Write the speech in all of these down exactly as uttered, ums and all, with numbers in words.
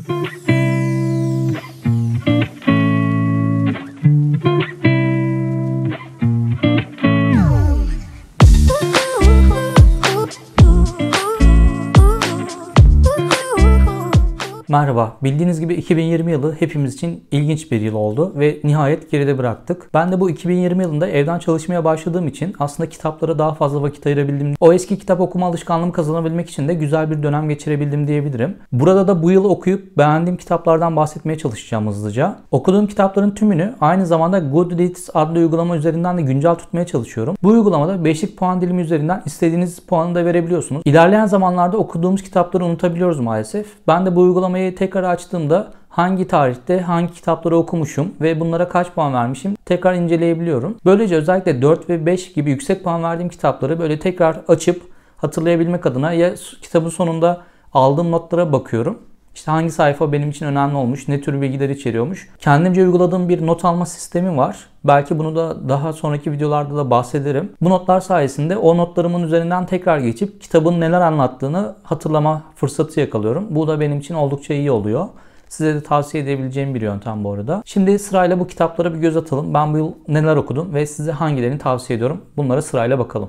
Merhaba, bildiğiniz gibi iki bin yirmi yılı hepimiz için ilginç bir yıl oldu ve nihayet geride bıraktık. Ben de bu iki bin yirmi yılında evden çalışmaya başladığım için aslında kitaplara daha fazla vakit ayırabildim. O eski kitap okuma alışkanlığımı kazanabilmek için de güzel bir dönem geçirebildim diyebilirim. Burada da bu yıl okuyup beğendiğim kitaplardan bahsetmeye çalışacağım hızlıca. Okuduğum kitapların tümünü aynı zamanda Goodreads adlı uygulama üzerinden de güncel tutmaya çalışıyorum. Bu uygulamada beşlik puan dilimi üzerinden istediğiniz puanı da verebiliyorsunuz. İlerleyen zamanlarda okuduğumuz kitapları unutabiliyoruz maalesef. Ben de bu uygulamayı tekrar açtığımda hangi tarihte hangi kitapları okumuşum ve bunlara kaç puan vermişim tekrar inceleyebiliyorum. Böylece özellikle dört ve beş gibi yüksek puan verdiğim kitapları böyle tekrar açıp hatırlayabilmek adına ya kitabın sonunda aldığım notlara bakıyorum. İşte hangi sayfa benim için önemli olmuş, ne tür bilgiler içeriyormuş. Kendimce uyguladığım bir not alma sistemi var. Belki bunu da daha sonraki videolarda da bahsederim. Bu notlar sayesinde o notlarımın üzerinden tekrar geçip kitabın neler anlattığını hatırlama fırsatı yakalıyorum. Bu da benim için oldukça iyi oluyor. Size de tavsiye edebileceğim bir yöntem bu arada. Şimdi sırayla bu kitaplara bir göz atalım. Ben bu yıl neler okudum ve size hangilerini tavsiye ediyorum. Bunlara sırayla bakalım.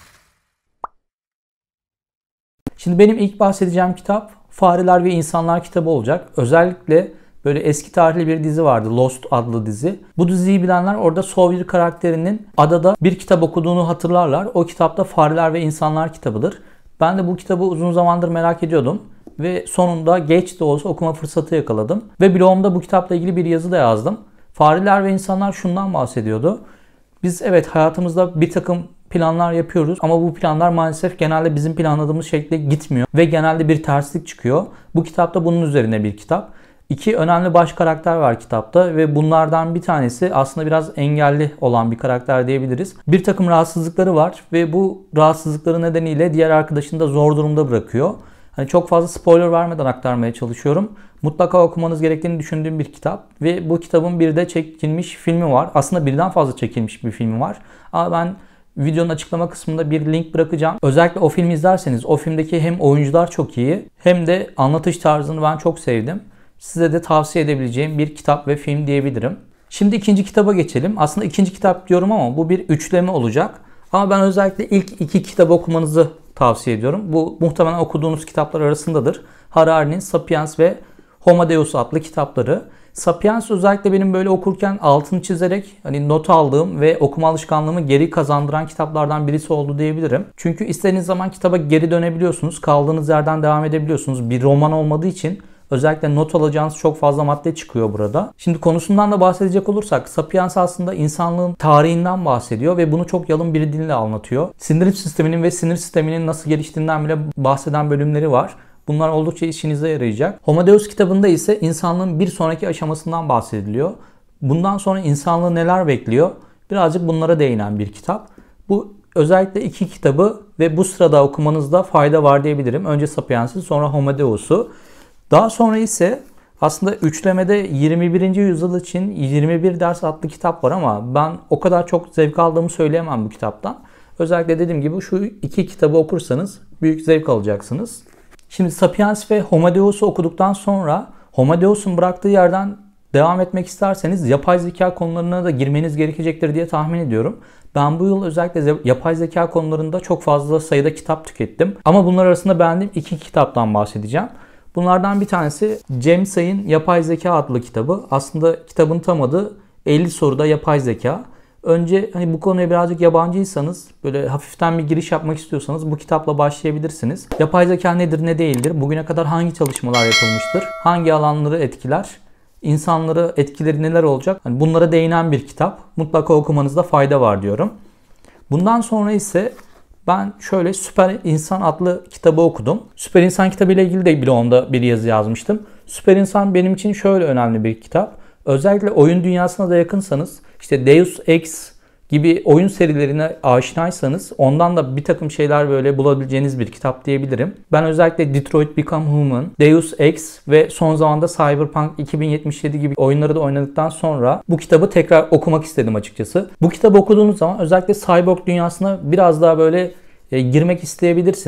Şimdi benim ilk bahsedeceğim kitap Fareler ve İnsanlar kitabı olacak. Özellikle böyle eski tarihli bir dizi vardı, Lost adlı dizi. Bu diziyi bilenler orada Sawyer karakterinin adada bir kitap okuduğunu hatırlarlar. O kitapta Fareler ve İnsanlar kitabıdır. Ben de bu kitabı uzun zamandır merak ediyordum. Ve sonunda geç de olsa okuma fırsatı yakaladım. Ve blogumda bu kitapla ilgili bir yazı da yazdım. Fareler ve İnsanlar şundan bahsediyordu. Biz evet hayatımızda bir takım planlar yapıyoruz ama bu planlar maalesef genelde bizim planladığımız şekilde gitmiyor ve genelde bir terslik çıkıyor. Bu kitapta bunun üzerine bir kitap. İki önemli baş karakter var kitapta ve bunlardan bir tanesi aslında biraz engelli olan bir karakter diyebiliriz. Bir takım rahatsızlıkları var ve bu rahatsızlıkları nedeniyle diğer arkadaşını da zor durumda bırakıyor. Hani çok fazla spoiler vermeden aktarmaya çalışıyorum. Mutlaka okumanız gerektiğini düşündüğüm bir kitap ve bu kitabın bir de çekilmiş filmi var. Aslında birden fazla çekilmiş bir filmi var. Ama ben videonun açıklama kısmında bir link bırakacağım. Özellikle o filmi izlerseniz o filmdeki hem oyuncular çok iyi hem de anlatış tarzını ben çok sevdim. Size de tavsiye edebileceğim bir kitap ve film diyebilirim. Şimdi ikinci kitaba geçelim. Aslında ikinci kitap diyorum ama bu bir üçleme olacak. Ama ben özellikle ilk iki kitabı okumanızı tavsiye ediyorum. Bu muhtemelen okuduğunuz kitaplar arasındadır. Harari'nin Sapiens ve Homo Deus adlı kitapları. Sapiens özellikle benim böyle okurken altını çizerek hani not aldığım ve okuma alışkanlığımı geri kazandıran kitaplardan birisi oldu diyebilirim. Çünkü istediğiniz zaman kitaba geri dönebiliyorsunuz. Kaldığınız yerden devam edebiliyorsunuz. Bir roman olmadığı için özellikle not alacağınız çok fazla madde çıkıyor burada. Şimdi konusundan da bahsedecek olursak Sapiens aslında insanlığın tarihinden bahsediyor ve bunu çok yalın bir dille anlatıyor. Sindirim sisteminin ve sinir sisteminin nasıl geliştiğinden bile bahseden bölümleri var. Bunlar oldukça işinize yarayacak. Homo Deus kitabında ise insanlığın bir sonraki aşamasından bahsediliyor. Bundan sonra insanlığı neler bekliyor? Birazcık bunlara değinen bir kitap. Bu özellikle iki kitabı ve bu sırada okumanızda fayda var diyebilirim. Önce Sapiens'i sonra Homo Deus'u. Daha sonra ise aslında üçlemede yirmi birinci yüzyıl için yirmi bir ders adlı kitap var ama ben o kadar çok zevk aldığımı söyleyemem bu kitaptan. Özellikle dediğim gibi şu iki kitabı okursanız büyük zevk alacaksınız. Şimdi Sapiens ve Homo Deus'u okuduktan sonra Homo Deus'un bıraktığı yerden devam etmek isterseniz yapay zeka konularına da girmeniz gerekecektir diye tahmin ediyorum. Ben bu yıl özellikle yapay zeka konularında çok fazla sayıda kitap tükettim. Ama bunlar arasında beğendiğim iki kitaptan bahsedeceğim. Bunlardan bir tanesi Cem Say'ın Yapay Zeka adlı kitabı. Aslında kitabın tam adı elli soruda yapay zeka. Önce hani bu konuya birazcık yabancıysanız, böyle hafiften bir giriş yapmak istiyorsanız bu kitapla başlayabilirsiniz. Yapay zeka nedir, ne değildir? Bugüne kadar hangi çalışmalar yapılmıştır? Hangi alanları etkiler? İnsanları etkileri neler olacak? Hani bunlara değinen bir kitap. Mutlaka okumanızda fayda var diyorum. Bundan sonra ise ben şöyle Süper İnsan adlı kitabı okudum. Süper İnsan kitabı ile ilgili de blogumda bir yazı yazmıştım. Süper İnsan benim için şöyle önemli bir kitap. Özellikle oyun dünyasına da yakınsanız, işte Deus Ex gibi oyun serilerine aşinaysanız ondan da bir takım şeyler böyle bulabileceğiniz bir kitap diyebilirim. Ben özellikle Detroit Become Human, Deus Ex ve son zamanda Cyberpunk iki bin yetmiş yedi gibi oyunları da oynadıktan sonra bu kitabı tekrar okumak istedim açıkçası. Bu kitabı okuduğunuz zaman özellikle Cyborg dünyasına biraz daha böyle e, girmek isteyebilirsiniz.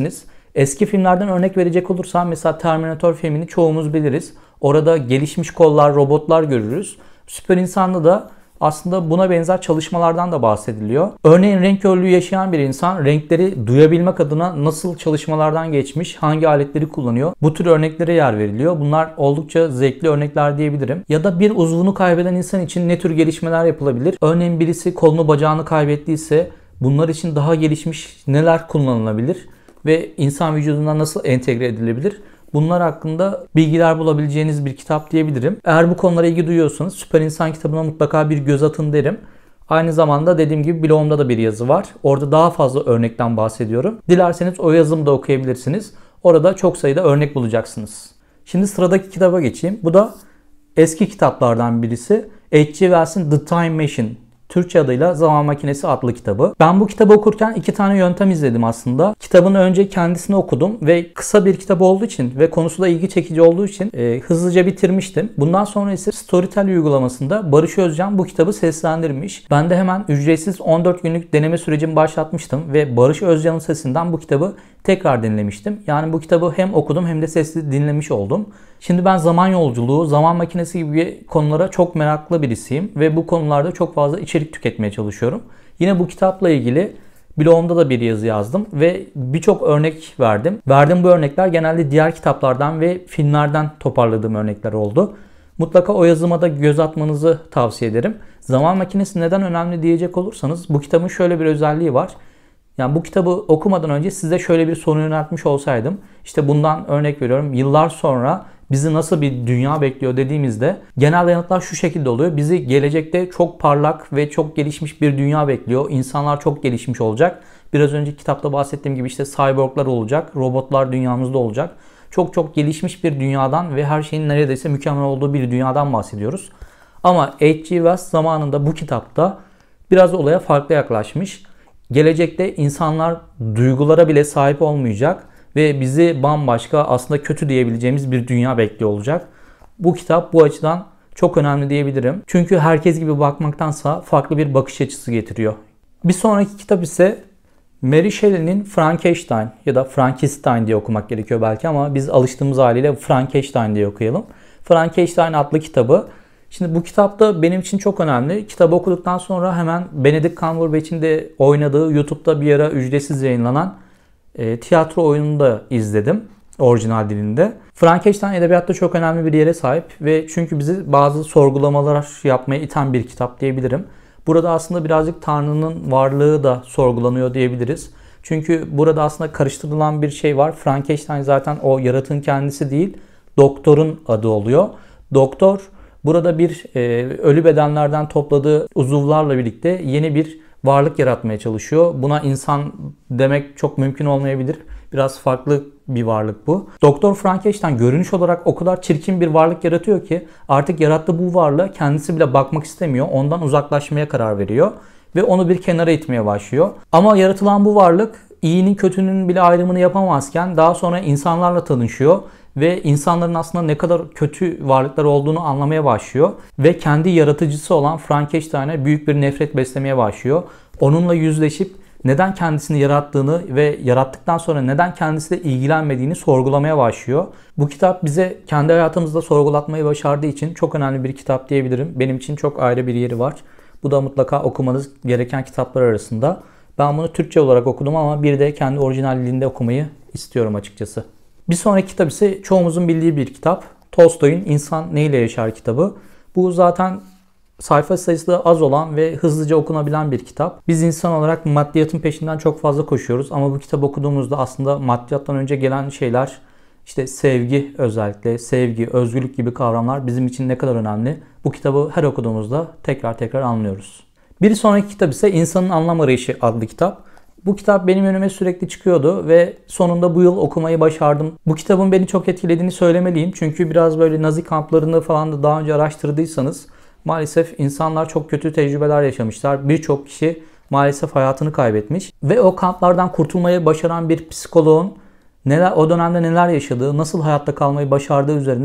Eski filmlerden örnek verecek olursam mesela Terminator filmini çoğumuz biliriz. Orada gelişmiş kollar, robotlar görürüz. Süper İnsan'da da aslında buna benzer çalışmalardan da bahsediliyor. Örneğin renk körlüğü yaşayan bir insan renkleri duyabilmek adına nasıl çalışmalardan geçmiş, hangi aletleri kullanıyor? Bu tür örneklere yer veriliyor. Bunlar oldukça zevkli örnekler diyebilirim. Ya da bir uzvunu kaybeden insan için ne tür gelişmeler yapılabilir? Örneğin birisi kolunu bacağını kaybettiyse bunlar için daha gelişmiş neler kullanılabilir? Ve insan vücuduna nasıl entegre edilebilir? Bunlar hakkında bilgiler bulabileceğiniz bir kitap diyebilirim. Eğer bu konulara ilgi duyuyorsanız Süper İnsan kitabına mutlaka bir göz atın derim. Aynı zamanda dediğim gibi blogumda da bir yazı var. Orada daha fazla örnekten bahsediyorum. Dilerseniz o yazımı da okuyabilirsiniz. Orada çok sayıda örnek bulacaksınız. Şimdi sıradaki kitaba geçeyim. Bu da eski kitaplardan birisi. H G Wells'in The Time Machine, Türkçe adıyla Zaman Makinesi adlı kitabı. Ben bu kitabı okurken iki tane yöntem izledim aslında. Kitabın önce kendisini okudum ve kısa bir kitap olduğu için ve konusu da ilgi çekici olduğu için e, hızlıca bitirmiştim. Bundan sonra ise Storytel uygulamasında Barış Özcan bu kitabı seslendirmiş. Ben de hemen ücretsiz on dört günlük deneme sürecimi başlatmıştım ve Barış Özcan'ın sesinden bu kitabı tekrar dinlemiştim. Yani bu kitabı hem okudum hem de sesli dinlemiş oldum. Şimdi ben zaman yolculuğu, zaman makinesi gibi konulara çok meraklı birisiyim ve bu konularda çok fazla içerik tüketmeye çalışıyorum. Yine bu kitapla ilgili blogumda da bir yazı yazdım ve birçok örnek verdim. Verdiğim bu örnekler genelde diğer kitaplardan ve filmlerden toparladığım örnekler oldu. Mutlaka o yazıma da göz atmanızı tavsiye ederim. Zaman makinesi neden önemli diyecek olursanız bu kitabın şöyle bir özelliği var. Yani bu kitabı okumadan önce size şöyle bir soru yöneltmiş olsaydım, işte bundan örnek veriyorum, yıllar sonra bizi nasıl bir dünya bekliyor dediğimizde genel yanıtlar şu şekilde oluyor. Bizi gelecekte çok parlak ve çok gelişmiş bir dünya bekliyor. İnsanlar çok gelişmiş olacak. Biraz önce kitapta bahsettiğim gibi işte cyborglar olacak, robotlar dünyamızda olacak. Çok çok gelişmiş bir dünyadan ve her şeyin neredeyse mükemmel olduğu bir dünyadan bahsediyoruz. Ama H G Wells zamanında bu kitapta biraz olaya farklı yaklaşmış. Gelecekte insanlar duygulara bile sahip olmayacak ve bizi bambaşka, aslında kötü diyebileceğimiz bir dünya bekliyor olacak. Bu kitap bu açıdan çok önemli diyebilirim. Çünkü herkes gibi bakmaktansa farklı bir bakış açısı getiriyor. Bir sonraki kitap ise Mary Shelley'nin Frankenstein ya da Frankenstein diye okumak gerekiyor belki ama biz alıştığımız haliyle Frankenstein diye okuyalım. Frankenstein adlı kitabı. Şimdi bu kitap da benim için çok önemli. Kitabı okuduktan sonra hemen Benedict Cumberbatch'in de oynadığı YouTube'da bir ara ücretsiz yayınlanan e, tiyatro oyununu da izledim. Orijinal dilinde. Frankenstein edebiyatta çok önemli bir yere sahip ve çünkü bizi bazı sorgulamalar yapmaya iten bir kitap diyebilirim. Burada aslında birazcık Tanrı'nın varlığı da sorgulanıyor diyebiliriz. Çünkü burada aslında karıştırılan bir şey var. Frankenstein zaten o yaratığın kendisi değil, doktorun adı oluyor. Doktor burada bir e, ölü bedenlerden topladığı uzuvlarla birlikte yeni bir varlık yaratmaya çalışıyor. Buna insan demek çok mümkün olmayabilir. Biraz farklı bir varlık bu. Doktor Frankenstein görünüş olarak o kadar çirkin bir varlık yaratıyor ki artık yarattığı bu varlığa kendisi bile bakmak istemiyor. Ondan uzaklaşmaya karar veriyor ve onu bir kenara itmeye başlıyor. Ama yaratılan bu varlık iyinin kötünün bile ayrımını yapamazken daha sonra insanlarla tanışıyor ve insanların aslında ne kadar kötü varlıklar olduğunu anlamaya başlıyor ve kendi yaratıcısı olan Frankenstein'e büyük bir nefret beslemeye başlıyor. Onunla yüzleşip neden kendisini yarattığını ve yarattıktan sonra neden kendisiyle ilgilenmediğini sorgulamaya başlıyor. Bu kitap bize kendi hayatımızda sorgulatmayı başardığı için çok önemli bir kitap diyebilirim. Benim için çok ayrı bir yeri var. Bu da mutlaka okumanız gereken kitaplar arasında. Ben bunu Türkçe olarak okudum ama bir de kendi orijinal dilinde okumayı istiyorum açıkçası. Bir sonraki kitap ise çoğumuzun bildiği bir kitap. Tolstoy'un İnsan Neyle Yaşar kitabı. Bu zaten sayfa sayısı da az olan ve hızlıca okunabilen bir kitap. Biz insan olarak maddiyatın peşinden çok fazla koşuyoruz ama bu kitabı okuduğumuzda aslında maddiyattan önce gelen şeyler, işte sevgi, özellikle sevgi, özgürlük gibi kavramlar bizim için ne kadar önemli. Bu kitabı her okuduğumuzda tekrar tekrar anlıyoruz. Bir sonraki kitap ise İnsanın Anlam Arayışı adlı kitap. Bu kitap benim önüme sürekli çıkıyordu ve sonunda bu yıl okumayı başardım. Bu kitabın beni çok etkilediğini söylemeliyim. Çünkü biraz böyle Nazi kamplarını falan da daha önce araştırdıysanız maalesef insanlar çok kötü tecrübeler yaşamışlar. Birçok kişi maalesef hayatını kaybetmiş. Ve o kamplardan kurtulmayı başaran bir psikoloğun neler, o dönemde neler yaşadığı, nasıl hayatta kalmayı başardığı üzerine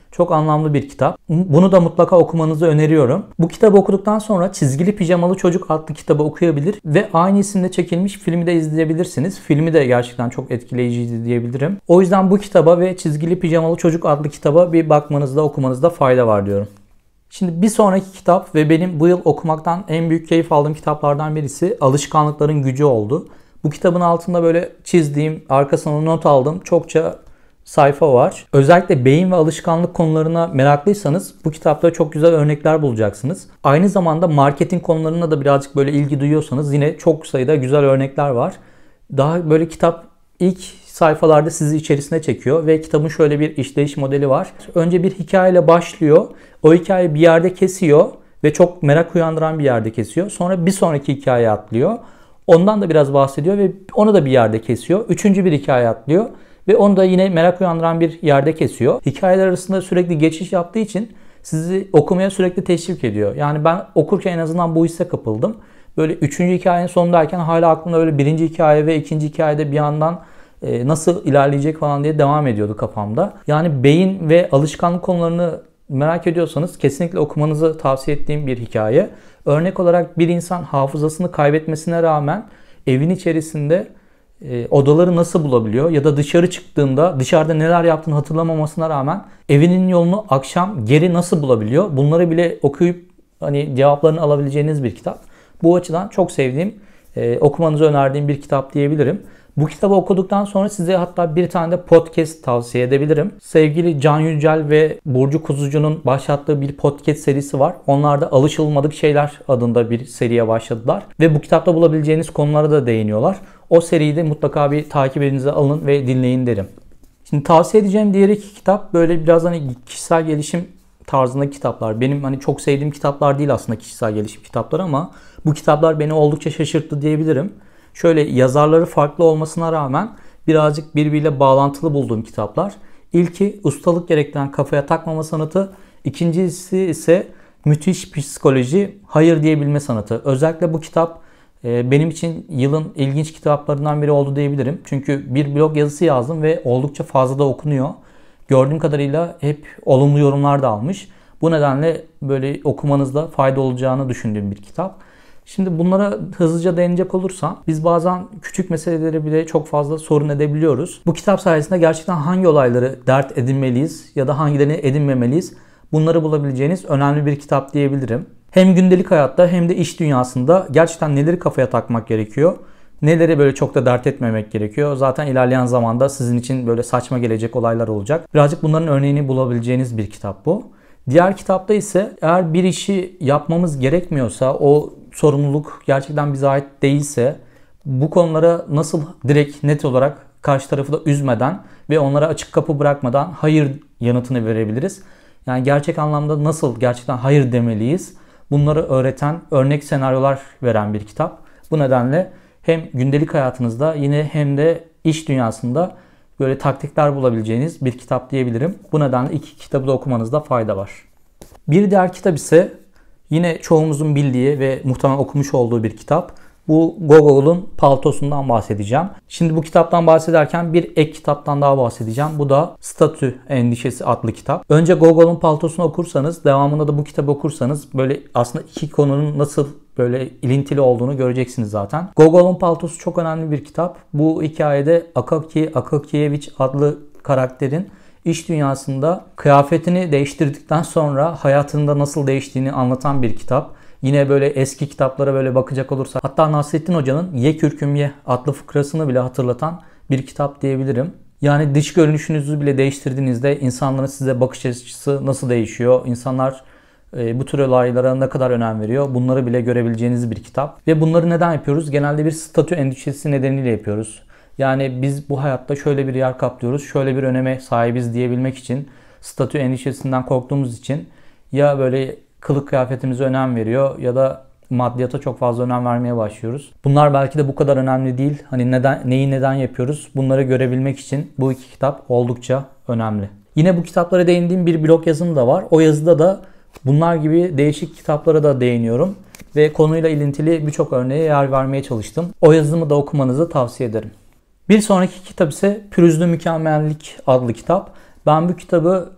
Çok anlamlı bir kitap. Bunu da mutlaka okumanızı öneriyorum. Bu kitabı okuduktan sonra Çizgili Pijamalı Çocuk adlı kitabı okuyabilir ve aynı isimde çekilmiş filmi de izleyebilirsiniz. Filmi de gerçekten çok etkileyiciydi diyebilirim. O yüzden bu kitaba ve Çizgili Pijamalı Çocuk adlı kitaba bir bakmanızda, okumanızda fayda var diyorum. Şimdi bir sonraki kitap ve benim bu yıl okumaktan en büyük keyif aldığım kitaplardan birisi Alışkanlıkların Gücü oldu. Bu kitabın altında böyle çizdiğim, arkasına not aldığım çokça sayfa var. Özellikle beyin ve alışkanlık konularına meraklıysanız bu kitapta çok güzel örnekler bulacaksınız. Aynı zamanda marketing konularına da birazcık böyle ilgi duyuyorsanız yine çok sayıda güzel örnekler var. Daha böyle kitap ilk sayfalarda sizi içerisine çekiyor ve kitabın şöyle bir işleyiş modeli var. Önce bir hikayeyle başlıyor. O hikaye bir yerde kesiyor ve çok merak uyandıran bir yerde kesiyor. Sonra bir sonraki hikayeye atlıyor. Ondan da biraz bahsediyor ve onu da bir yerde kesiyor. Üçüncü bir hikaye atlıyor. Ve onu da yine merak uyandıran bir yerde kesiyor. Hikayeler arasında sürekli geçiş yaptığı için sizi okumaya sürekli teşvik ediyor. Yani ben okurken en azından bu hisse kapıldım. Böyle üçüncü hikayenin sonundayken hala aklımda böyle birinci hikaye ve ikinci hikayede bir yandan e, nasıl ilerleyecek falan diye devam ediyordu kafamda. Yani beyin ve alışkanlık konularını merak ediyorsanız kesinlikle okumanızı tavsiye ettiğim bir hikaye. Örnek olarak bir insan hafızasını kaybetmesine rağmen evin içerisinde E, odaları nasıl bulabiliyor ya da dışarı çıktığında dışarıda neler yaptığını hatırlamamasına rağmen evinin yolunu akşam geri nasıl bulabiliyor? Bunları bile okuyup hani cevaplarını alabileceğiniz bir kitap. Bu açıdan çok sevdiğim, e, okumanızı önerdiğim bir kitap diyebilirim. Bu kitabı okuduktan sonra size hatta bir tane de podcast tavsiye edebilirim. Sevgili Can Yücel ve Burcu Kuzucu'nun başlattığı bir podcast serisi var. Onlar da Alışılmadık Şeyler adında bir seriye başladılar. Ve bu kitapta bulabileceğiniz konulara da değiniyorlar. O seriyi de mutlaka bir takip elinize alın ve dinleyin derim. Şimdi tavsiye edeceğim diğer iki kitap böyle biraz hani kişisel gelişim tarzındaki kitaplar. Benim hani çok sevdiğim kitaplar değil aslında kişisel gelişim kitapları ama bu kitaplar beni oldukça şaşırttı diyebilirim. Şöyle yazarları farklı olmasına rağmen birazcık birbiriyle bağlantılı bulduğum kitaplar. İlki Ustalık Gerektiren Kafaya Takmama Sanatı. İkincisi ise Müthiş Psikoloji, Hayır Diyebilme Sanatı. Özellikle bu kitap benim için yılın ilginç kitaplarından biri oldu diyebilirim. Çünkü bir blog yazısı yazdım ve oldukça fazla da okunuyor. Gördüğüm kadarıyla hep olumlu yorumlar da almış. Bu nedenle böyle okumanızda fayda olacağını düşündüğüm bir kitap. Şimdi bunlara hızlıca değinecek olursam biz bazen küçük meseleleri bile çok fazla sorun edebiliyoruz. Bu kitap sayesinde gerçekten hangi olayları dert edinmeliyiz ya da hangilerini edinmemeliyiz bunları bulabileceğiniz önemli bir kitap diyebilirim. Hem gündelik hayatta hem de iş dünyasında gerçekten neleri kafaya takmak gerekiyor, neleri böyle çok da dert etmemek gerekiyor. Zaten ilerleyen zamanda sizin için böyle saçma gelecek olaylar olacak. Birazcık bunların örneğini bulabileceğiniz bir kitap bu. Diğer kitapta ise eğer bir işi yapmamız gerekmiyorsa, o sorumluluk gerçekten bize ait değilse bu konulara nasıl direkt net olarak karşı tarafı da üzmeden ve onlara açık kapı bırakmadan hayır yanıtını verebiliriz. Yani gerçek anlamda nasıl gerçekten hayır demeliyiz bunları öğreten örnek senaryolar veren bir kitap. Bu nedenle hem gündelik hayatınızda yine hem de iş dünyasında böyle taktikler bulabileceğiniz bir kitap diyebilirim. Bu nedenle iki kitabı da okumanızda fayda var. Bir diğer kitap ise yine çoğumuzun bildiği ve muhtemelen okumuş olduğu bir kitap. Bu Gogol'un Paltosu'ndan bahsedeceğim. Şimdi bu kitaptan bahsederken bir ek kitaptan daha bahsedeceğim. Bu da Statü Endişesi adlı kitap. Önce Gogol'un Paltosu'nu okursanız, devamında da bu kitabı okursanız böyle aslında iki konunun nasıl böyle ilintili olduğunu göreceksiniz zaten. Gogol'un Paltosu çok önemli bir kitap. Bu hikayede Akaki Akakievich adlı karakterin iş dünyasında kıyafetini değiştirdikten sonra hayatında nasıl değiştiğini anlatan bir kitap. Yine böyle eski kitaplara böyle bakacak olursak hatta Nasrettin Hoca'nın Ye Kürküm Ye adlı fıkrasını bile hatırlatan bir kitap diyebilirim. Yani dış görünüşünüzü bile değiştirdiğinizde insanların size bakış açısı nasıl değişiyor? İnsanlar e, bu tür olaylara ne kadar önem veriyor? Bunları bile görebileceğiniz bir kitap. Ve bunları neden yapıyoruz? Genelde bir statü endişesi nedeniyle yapıyoruz. Yani biz bu hayatta şöyle bir yer kaplıyoruz, şöyle bir öneme sahibiz diyebilmek için, statü endişesinden korktuğumuz için ya böyle kılık kıyafetimize önem veriyor ya da maddiyata çok fazla önem vermeye başlıyoruz. Bunlar belki de bu kadar önemli değil. Hani neden, neyi neden yapıyoruz? Bunları görebilmek için bu iki kitap oldukça önemli. Yine bu kitaplara değindiğim bir blog yazım da var. O yazıda da bunlar gibi değişik kitaplara da değiniyorum. Ve konuyla ilintili birçok örneğe yer vermeye çalıştım. O yazımı da okumanızı tavsiye ederim. Bir sonraki kitap ise Pürüzlü Mükemmellik adlı kitap. Ben bu kitabı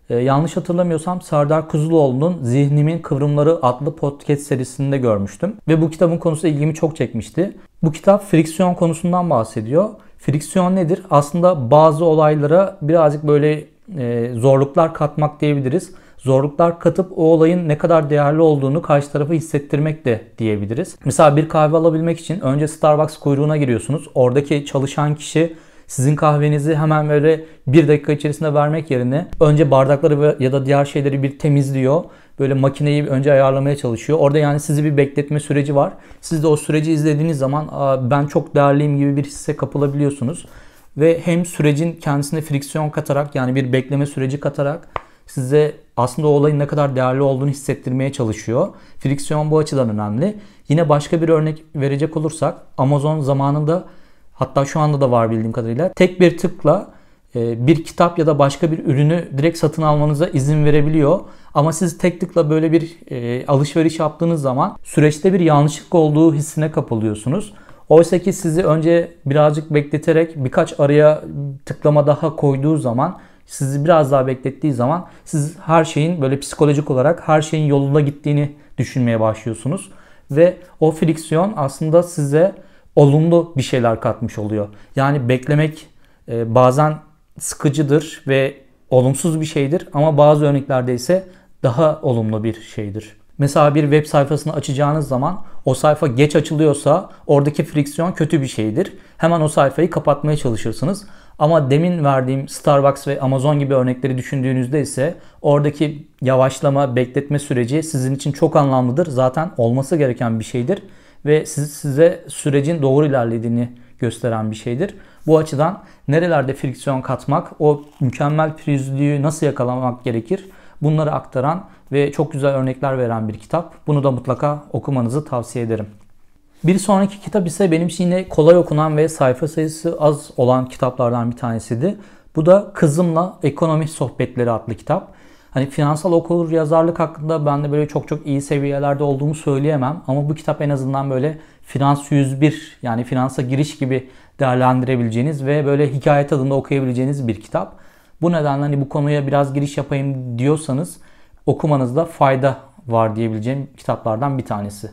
Ee, yanlış hatırlamıyorsam Serdar Kuzuloğlu'nun Zihnimin Kıvrımları adlı podcast serisinde görmüştüm. Ve bu kitabın konusu ilgimi çok çekmişti. Bu kitap friksiyon konusundan bahsediyor. Friksiyon nedir? Aslında bazı olaylara birazcık böyle e, zorluklar katmak diyebiliriz. Zorluklar katıp o olayın ne kadar değerli olduğunu karşı tarafa hissettirmek de diyebiliriz. Mesela bir kahve alabilmek için önce Starbucks kuyruğuna giriyorsunuz. Oradaki çalışan kişi sizin kahvenizi hemen böyle bir dakika içerisinde vermek yerine önce bardakları ya da diğer şeyleri bir temizliyor. Böyle makineyi önce ayarlamaya çalışıyor. Orada yani sizi bir bekletme süreci var. Siz de o süreci izlediğiniz zaman ben çok değerliyim gibi bir hisse kapılabiliyorsunuz. Ve hem sürecin kendisine friksiyon katarak, yani bir bekleme süreci katarak size aslında o olayın ne kadar değerli olduğunu hissettirmeye çalışıyor. Friksiyon bu açıdan önemli. Yine başka bir örnek verecek olursak Amazon zamanında, hatta şu anda da var bildiğim kadarıyla, tek bir tıkla bir kitap ya da başka bir ürünü direkt satın almanıza izin verebiliyor. Ama siz tek tıkla böyle bir e, alışveriş yaptığınız zaman süreçte bir yanlışlık olduğu hissine kapılıyorsunuz. Oysa ki sizi önce birazcık bekleterek birkaç araya tıklama daha koyduğu zaman, sizi biraz daha beklettiği zaman siz her şeyin böyle psikolojik olarak her şeyin yolunda gittiğini düşünmeye başlıyorsunuz. Ve o friksiyon aslında size olumlu bir şeyler katmış oluyor. Yani beklemek e, bazen sıkıcıdır ve olumsuz bir şeydir ama bazı örneklerde ise daha olumlu bir şeydir. Mesela bir web sayfasını açacağınız zaman o sayfa geç açılıyorsa oradaki friksiyon kötü bir şeydir. Hemen o sayfayı kapatmaya çalışırsınız. Ama demin verdiğim Starbucks ve Amazon gibi örnekleri düşündüğünüzde ise oradaki yavaşlama, bekletme süreci sizin için çok anlamlıdır. Zaten olması gereken bir şeydir ve size sürecin doğru ilerlediğini gösteren bir şeydir. Bu açıdan nerelerde friksiyon katmak, o mükemmel pürüzlüğü nasıl yakalamak gerekir, bunları aktaran ve çok güzel örnekler veren bir kitap. Bunu da mutlaka okumanızı tavsiye ederim. Bir sonraki kitap ise benim için yine kolay okunan ve sayfa sayısı az olan kitaplardan bir tanesiydi. Bu da Kızımla Ekonomi Sohbetleri adlı kitap. Hani finansal okur yazarlık hakkında ben de böyle çok çok iyi seviyelerde olduğumu söyleyemem. Ama bu kitap en azından böyle Finans yüz bir, yani finansa giriş gibi değerlendirebileceğiniz ve böyle hikaye tadında okuyabileceğiniz bir kitap. Bu nedenle hani bu konuya biraz giriş yapayım diyorsanız okumanızda fayda var diyebileceğim kitaplardan bir tanesi.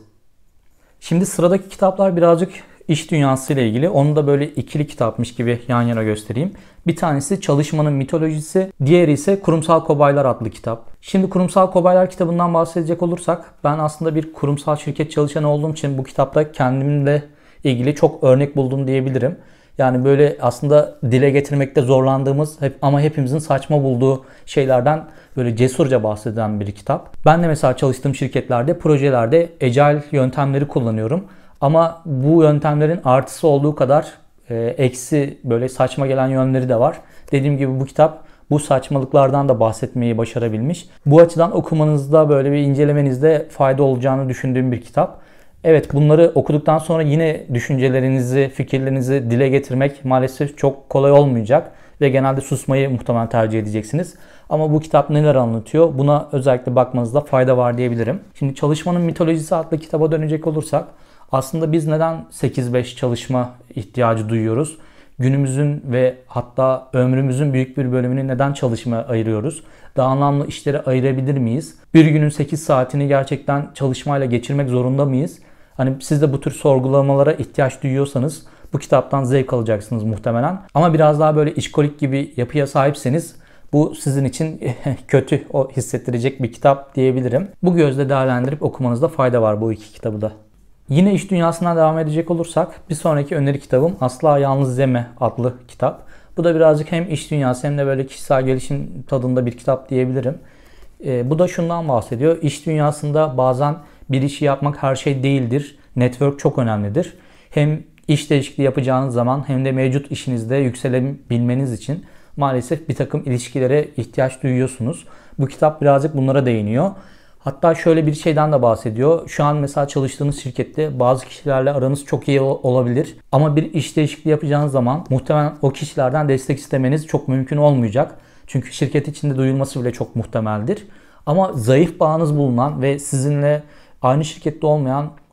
Şimdi sıradaki kitaplar birazcık iş dünyası ile ilgili. Onu da böyle ikili kitapmış gibi yan yana göstereyim. Bir tanesi Çalışmanın Mitolojisi, diğeri ise Kurumsal Kobaylar adlı kitap. Şimdi Kurumsal Kobaylar kitabından bahsedecek olursak, ben aslında bir kurumsal şirket çalışanı olduğum için bu kitapta kendimle ilgili çok örnek buldum diyebilirim. Yani böyle aslında dile getirmekte zorlandığımız hep, ama hepimizin saçma bulduğu şeylerden böyle cesurca bahseden bir kitap. Ben de mesela çalıştığım şirketlerde, projelerde Agile yöntemleri kullanıyorum. Ama bu yöntemlerin artısı olduğu kadar e, eksi, böyle saçma gelen yönleri de var. Dediğim gibi bu kitap bu saçmalıklardan da bahsetmeyi başarabilmiş. Bu açıdan okumanızda, böyle bir incelemenizde fayda olacağını düşündüğüm bir kitap. Evet, bunları okuduktan sonra yine düşüncelerinizi, fikirlerinizi dile getirmek maalesef çok kolay olmayacak. Ve genelde susmayı muhtemelen tercih edeceksiniz. Ama bu kitap neler anlatıyor? Buna özellikle bakmanızda fayda var diyebilirim. Şimdi Çalışmanın Mitolojisi adlı kitaba dönecek olursak, aslında biz neden sekiz beş çalışma ihtiyacı duyuyoruz? Günümüzün ve hatta ömrümüzün büyük bir bölümünü neden çalışmaya ayırıyoruz? Daha anlamlı işlere ayırabilir miyiz? Bir günün sekiz saatini gerçekten çalışmayla geçirmek zorunda mıyız? Hani siz de bu tür sorgulamalara ihtiyaç duyuyorsanız bu kitaptan zevk alacaksınız muhtemelen. Ama biraz daha böyle işkolik gibi yapıya sahipseniz bu sizin için kötü o hissettirecek bir kitap diyebilirim. Bu gözle değerlendirip okumanızda fayda var bu iki kitabı da. Yine iş dünyasından devam edecek olursak bir sonraki öneri kitabım Asla Yalnız Deme adlı kitap. Bu da birazcık hem iş dünyası hem de böyle kişisel gelişim tadında bir kitap diyebilirim. E, bu da şundan bahsediyor. İş dünyasında bazen bir işi yapmak her şey değildir. Network çok önemlidir. Hem iş değişikliği yapacağınız zaman hem de mevcut işinizde yükselebilmeniz için maalesef bir takım ilişkilere ihtiyaç duyuyorsunuz. Bu kitap birazcık bunlara değiniyor. Hatta şöyle bir şeyden de bahsediyor. Şu an mesela çalıştığınız şirkette bazı kişilerle aranız çok iyi olabilir. Ama bir iş değişikliği yapacağınız zaman muhtemelen o kişilerden destek istemeniz çok mümkün olmayacak. Çünkü şirket içinde duyulması bile çok muhtemeldir. Ama zayıf bağınız bulunan ve sizinle aynı şirkette olmayan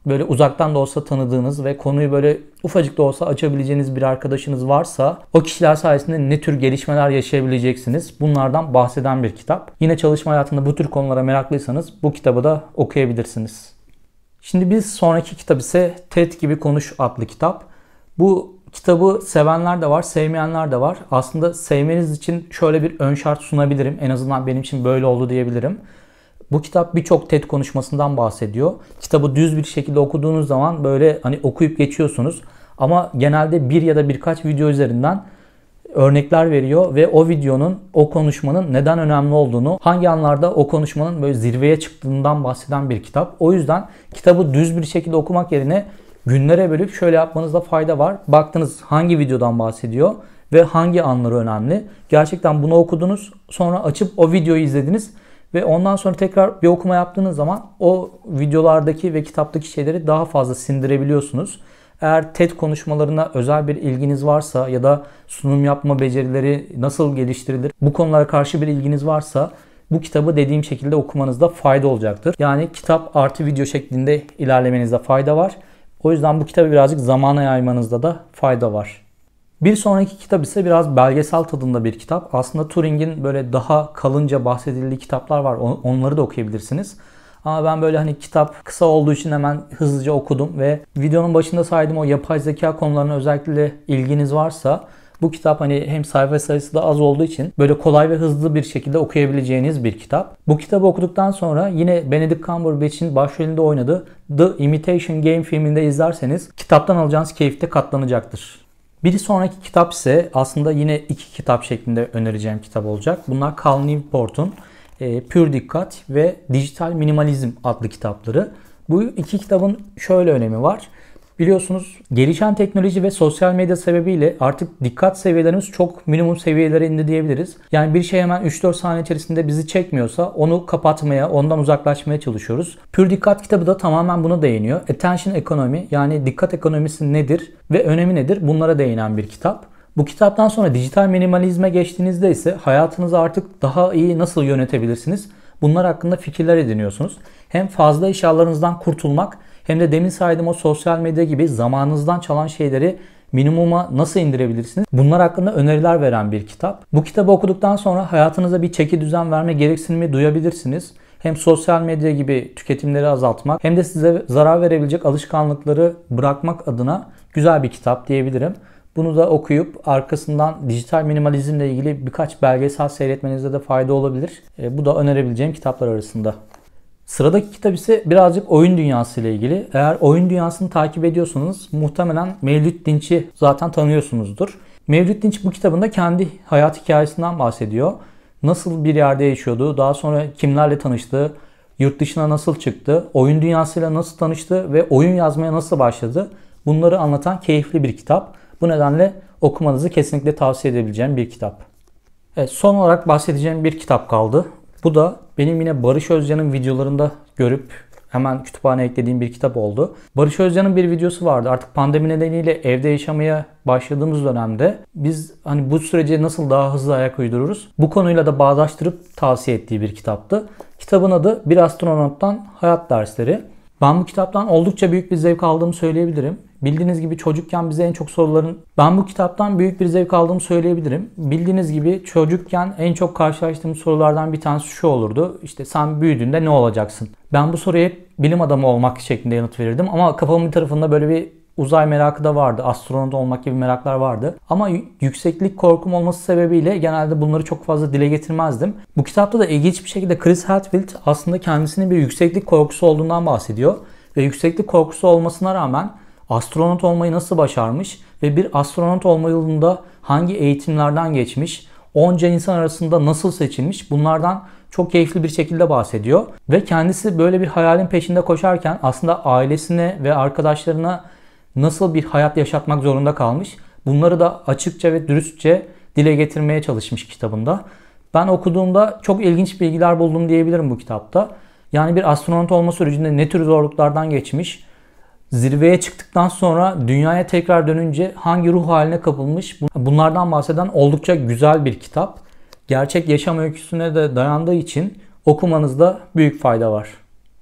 böyle uzaktan da olsa tanıdığınız ve konuyu böyle ufacık da olsa açabileceğiniz bir arkadaşınız varsa o kişiler sayesinde ne tür gelişmeler yaşayabileceksiniz? Bunlardan bahseden bir kitap. Yine çalışma hayatında bu tür konulara meraklıysanız bu kitabı da okuyabilirsiniz. Şimdi bir sonraki kitap ise TED Gibi Konuş adlı kitap. Bu kitabı sevenler de var, sevmeyenler de var. Aslında sevmeniz için şöyle bir ön şart sunabilirim. En azından benim için böyle oldu diyebilirim. Bu kitap birçok TED konuşmasından bahsediyor. Kitabı düz bir şekilde okuduğunuz zaman böyle hani okuyup geçiyorsunuz. Ama genelde bir ya da birkaç video üzerinden örnekler veriyor ve o videonun, o konuşmanın neden önemli olduğunu, hangi anlarda o konuşmanın böyle zirveye çıktığından bahseden bir kitap. O yüzden kitabı düz bir şekilde okumak yerine günlere bölüp şöyle yapmanızda fayda var. Baktınız hangi videodan bahsediyor ve hangi anları önemli. Gerçekten bunu okudunuz, sonra açıp o videoyu izlediniz ve ondan sonra tekrar bir okuma yaptığınız zaman o videolardaki ve kitaptaki şeyleri daha fazla sindirebiliyorsunuz. Eğer TED konuşmalarına özel bir ilginiz varsa ya da sunum yapma becerileri nasıl geliştirilir, bu konulara karşı bir ilginiz varsa bu kitabı dediğim şekilde okumanızda fayda olacaktır. Yani kitap artı video şeklinde ilerlemenizde fayda var. O yüzden bu kitabı birazcık zamana yaymanızda da fayda var. Bir sonraki kitap ise biraz belgesel tadında bir kitap. Aslında Turing'in böyle daha kalınca bahsedildiği kitaplar var. Onları da okuyabilirsiniz. Ama ben böyle hani kitap kısa olduğu için hemen hızlıca okudum ve videonun başında saydığım o yapay zeka konularına özellikle ilginiz varsa bu kitap hani hem sayfa sayısı da az olduğu için böyle kolay ve hızlı bir şekilde okuyabileceğiniz bir kitap. Bu kitabı okuduktan sonra yine Benedict Cumberbatch'in başrolünde oynadığı The Imitation Game filminde izlerseniz kitaptan alacağınız keyif de katlanacaktır. Bir sonraki kitap ise aslında yine iki kitap şeklinde önereceğim kitap olacak. Bunlar Cal Newport'un e, Pür Dikkat ve Dijital Minimalizm adlı kitapları. Bu iki kitabın şöyle önemi var. Biliyorsunuz gelişen teknoloji ve sosyal medya sebebiyle artık dikkat seviyelerimiz çok minimum seviyelere indi diyebiliriz. Yani bir şey hemen üç dört saniye içerisinde bizi çekmiyorsa onu kapatmaya, ondan uzaklaşmaya çalışıyoruz. Pür Dikkat kitabı da tamamen buna değiniyor. Attention Economy, yani dikkat ekonomisi nedir ve önemi nedir, bunlara değinen bir kitap. Bu kitaptan sonra dijital minimalizme geçtiğinizde ise hayatınızı artık daha iyi nasıl yönetebilirsiniz? Bunlar hakkında fikirler ediniyorsunuz. Hem fazla eşyalarınızdan kurtulmak hem de demin saydığım o sosyal medya gibi zamanınızdan çalan şeyleri minimuma nasıl indirebilirsiniz? Bunlar hakkında öneriler veren bir kitap. Bu kitabı okuduktan sonra hayatınıza bir çeki düzen verme gereksinimi duyabilirsiniz. Hem sosyal medya gibi tüketimleri azaltmak hem de size zarar verebilecek alışkanlıkları bırakmak adına güzel bir kitap diyebilirim. Bunu da okuyup arkasından dijital minimalizmle ilgili birkaç belgesel seyretmenizde de fayda olabilir. E, bu da önerebileceğim kitaplar arasında. Sıradaki kitap ise birazcık oyun dünyası ile ilgili. Eğer oyun dünyasını takip ediyorsanız muhtemelen Mevlüt Dinç'i zaten tanıyorsunuzdur. Mevlüt Dinç bu kitabında kendi hayat hikayesinden bahsediyor. Nasıl bir yerde yaşıyordu, daha sonra kimlerle tanıştı, yurt dışına nasıl çıktı, oyun dünyasıyla nasıl tanıştı ve oyun yazmaya nasıl başladı. Bunları anlatan keyifli bir kitap. Bu nedenle okumanızı kesinlikle tavsiye edebileceğim bir kitap. Evet, son olarak bahsedeceğim bir kitap kaldı. Bu da benim yine Barış Özcan'ın videolarında görüp hemen kütüphaneye eklediğim bir kitap oldu. Barış Özcan'ın bir videosu vardı. Artık pandemi nedeniyle evde yaşamaya başladığımız dönemde biz hani bu sürece nasıl daha hızlı ayak uydururuz? Bu konuyla da bağdaştırıp tavsiye ettiği bir kitaptı. Kitabın adı Bir Astronottan Hayat Dersleri. Ben bu kitaptan oldukça büyük bir zevk aldığımı söyleyebilirim. Bildiğiniz gibi çocukken bize en çok soruların... Ben bu kitaptan büyük bir zevk aldığımı söyleyebilirim. Bildiğiniz gibi çocukken en çok karşılaştığım sorulardan bir tanesi şu olurdu. İşte sen büyüdüğünde ne olacaksın? Ben bu soruya hep bilim adamı olmak şeklinde yanıt verirdim. Ama kafamın bir tarafında böyle bir uzay merakı da vardı. Astronot olmak gibi meraklar vardı. Ama yükseklik korkum olması sebebiyle genelde bunları çok fazla dile getirmezdim. Bu kitapta da ilginç bir şekilde Chris Hadfield aslında kendisinin bir yükseklik korkusu olduğundan bahsediyor. Ve yükseklik korkusu olmasına rağmen astronot olmayı nasıl başarmış ve bir astronot olma yolunda hangi eğitimlerden geçmiş, onca insan arasında nasıl seçilmiş, bunlardan çok keyifli bir şekilde bahsediyor. Ve kendisi böyle bir hayalin peşinde koşarken aslında ailesine ve arkadaşlarına nasıl bir hayat yaşatmak zorunda kalmış, bunları da açıkça ve dürüstçe dile getirmeye çalışmış kitabında. Ben okuduğumda çok ilginç bilgiler buldum diyebilirim bu kitapta. Yani bir astronot olma sürecinde ne tür zorluklardan geçmiş, zirveye çıktıktan sonra dünyaya tekrar dönünce hangi ruh haline kapılmış, bunlardan bahseden oldukça güzel bir kitap. Gerçek yaşam öyküsüne de dayandığı için okumanızda büyük fayda var.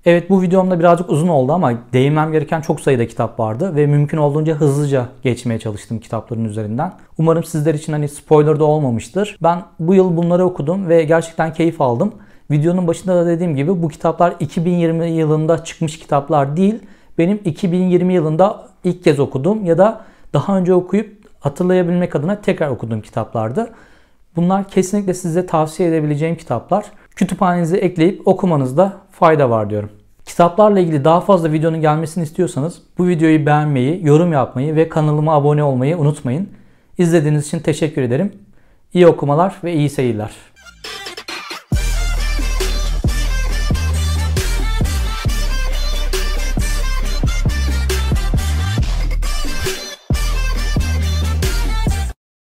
Evet, bu videomda birazcık uzun oldu ama değinmem gereken çok sayıda kitap vardı ve mümkün olduğunca hızlıca geçmeye çalıştım kitapların üzerinden. Umarım sizler için hani spoiler da olmamıştır. Ben bu yıl bunları okudum ve gerçekten keyif aldım. Videonun başında da dediğim gibi bu kitaplar iki bin yirmi yılında çıkmış kitaplar değil. Benim iki bin yirmi yılında ilk kez okuduğum ya da daha önce okuyup hatırlayabilmek adına tekrar okuduğum kitaplardı. Bunlar kesinlikle size tavsiye edebileceğim kitaplar. Kütüphanenize ekleyip okumanızda fayda var diyorum. Kitaplarla ilgili daha fazla videonun gelmesini istiyorsanız bu videoyu beğenmeyi, yorum yapmayı ve kanalıma abone olmayı unutmayın. İzlediğiniz için teşekkür ederim. İyi okumalar ve iyi seyirler.